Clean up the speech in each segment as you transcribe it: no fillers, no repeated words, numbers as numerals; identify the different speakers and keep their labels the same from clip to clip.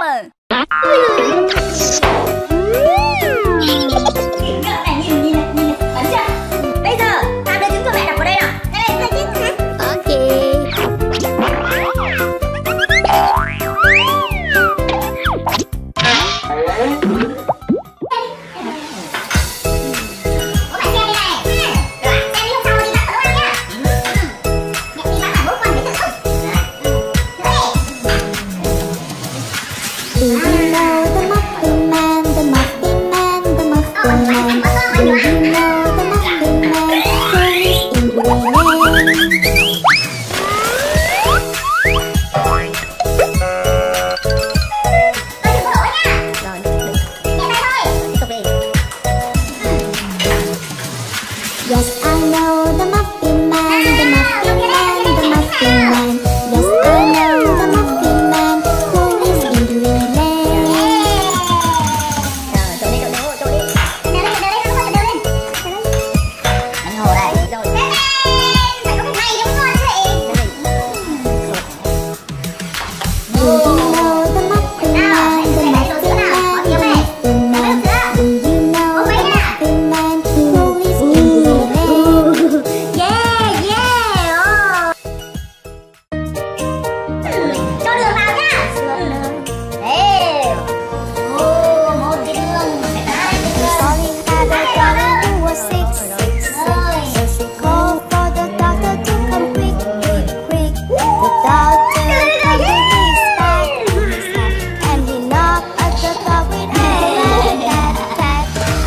Speaker 1: Các bạn nhìn bắn chưa? Bây giờ Tham đưa trứng cho mẹ đặt vào đây nào. Đây là trứng hả?
Speaker 2: Ok.
Speaker 3: Yes, I know the Muffin Man, the Muffin Man, the Muffin Man. Yes, I know the Muffin Man who lives in Dreamland.
Speaker 1: Rồi, trộn đi. Đeo lên, Bánh hồ đây. Rồi. Phải có cái này đúng ngon chứ chị.
Speaker 3: Do you know the Muffin Man, the Muffin Man, the Muffin Man? Do you know the Muffin Man who lives in Dreamland?
Speaker 1: Cho đường vào nhá. Đều. Một cái đường. Phải hai cái đường.
Speaker 3: Sorry, had a daughter who was sick. So she called for the doctor to come quick. The doctor came with his bag, and he knocked at the door with a tat.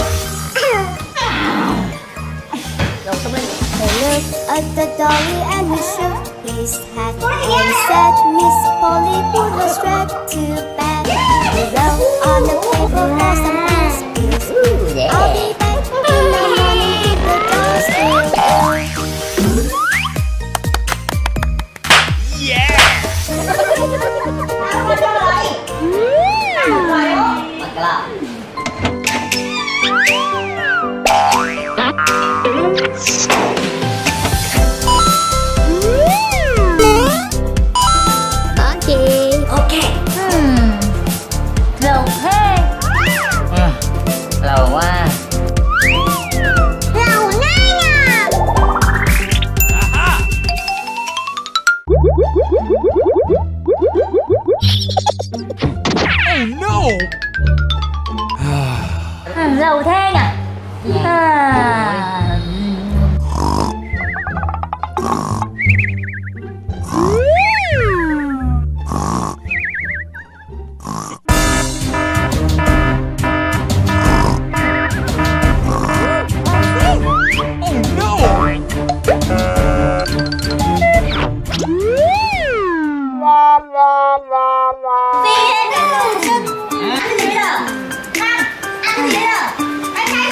Speaker 1: Rồi, xông lên.
Speaker 3: He looked at the dolly and he shook his hat and said, Miss Polly put her straight to bed. He wrote on the paper for some please. I'll be back in the morning with the door still open.
Speaker 1: Mặc cái lọ.
Speaker 2: Ok.
Speaker 1: Dầu thế.
Speaker 4: Lâu quá.
Speaker 1: Lẩu nhanh à. Dầu thế nhỉ? Phi lên cái đồ chân. Ăn cái gì bây giờ? Ăn cái gì bây giờ? Bánh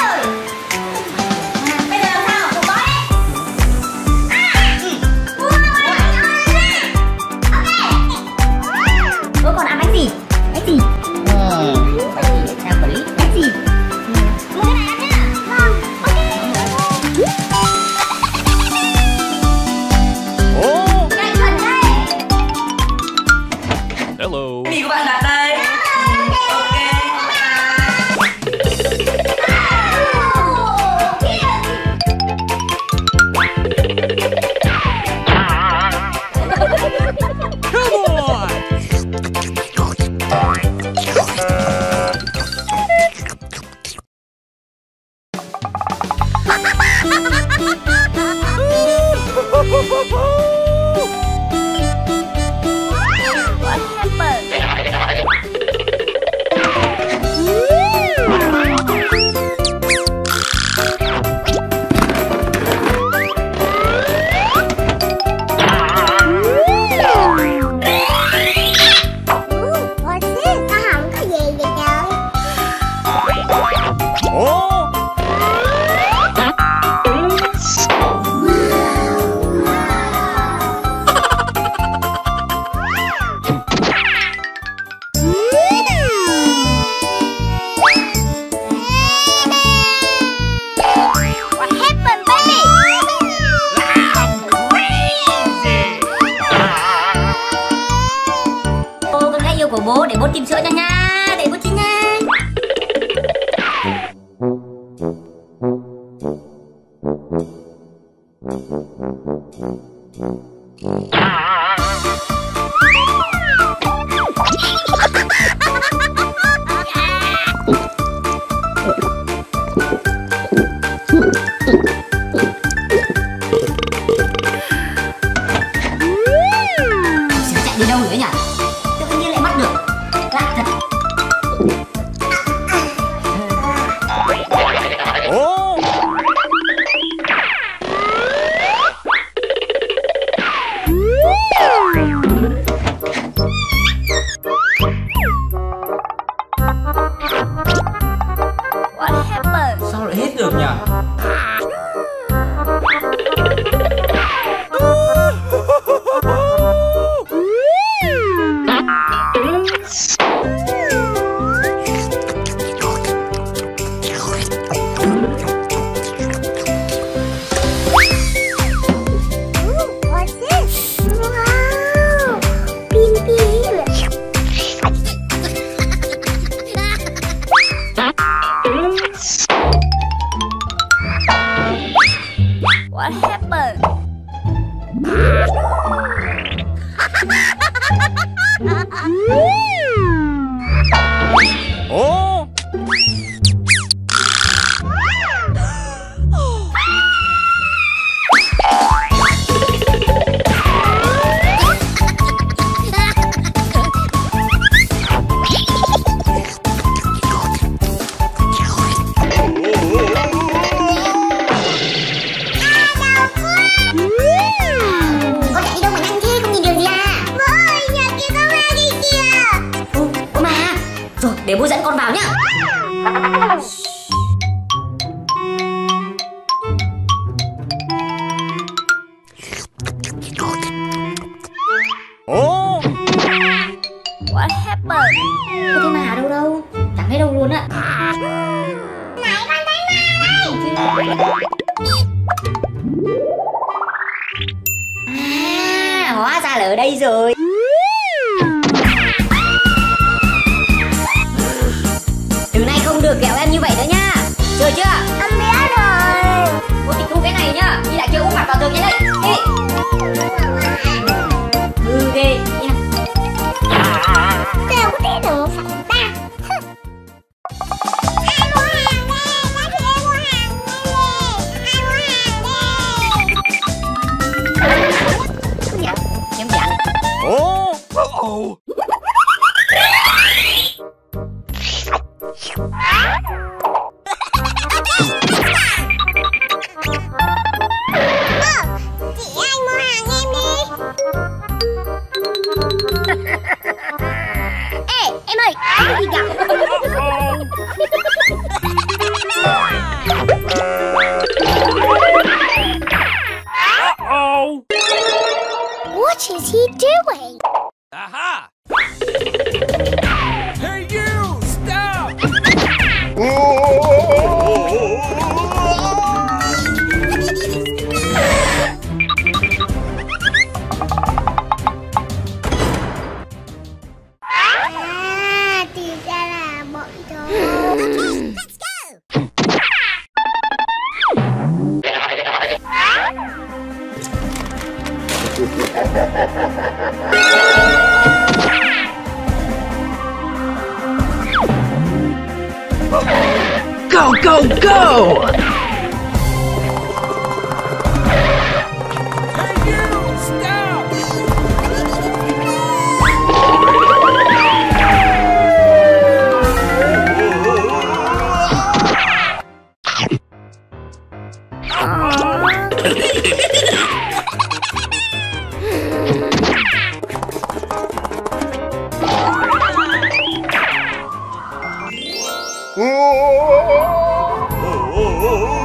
Speaker 1: tìm sữa nha nha, để bút chi nha. Chạy đi đâu nữa nhỉ? Tự nhiên lại bắt được. Lạ thật. What happened?
Speaker 4: Sao lại hết được nhỉ?
Speaker 3: What's this? Wow! Pin pin!
Speaker 1: What happened?
Speaker 4: Ồ!
Speaker 1: Con chạy đi đâu mà nhanh thế, không nhìn điều gì à?
Speaker 3: Ôi, nhà kia có ma đi kìa!
Speaker 1: Ô mà, rồi để bố dẫn con vào nhá.
Speaker 4: Ồ!
Speaker 1: What happened? Có thấy ma ở đâu đâu, chẳng thấy đâu luôn á.
Speaker 3: Này, con thấy ma đây!
Speaker 1: À, hóa ra là ở đây rồi. Từ nay không được kẹo em như vậy nữa nha. Chưa chưa?
Speaker 3: Con biết rồi!
Speaker 1: Cô tịch thu cái này nhá. Đi lại chơi uống mặt vào tường nha đây. Đi. Hư ghê. Đi nào.
Speaker 3: Sao có thể được phải ta? Ai mua hàng đây? Nói thì em mua hàng đi. Ai mua hàng đây?
Speaker 1: Em dặn.
Speaker 4: Ồ! Ồ!
Speaker 3: Chị anh mua hàng em đi. Ê, em ơi, có cái gì gặp?
Speaker 4: Oh!
Speaker 3: What is he doing?
Speaker 4: Aha! Hey you! Stop!
Speaker 3: À, thì ra là bọn chó. Let's go!
Speaker 4: Go, go, go! Hey you! Stop! Oh!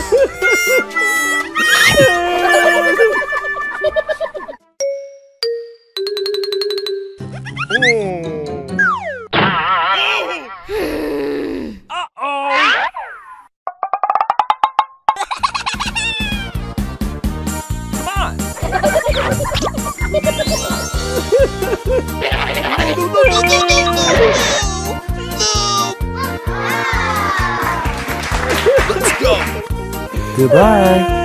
Speaker 5: Goodbye.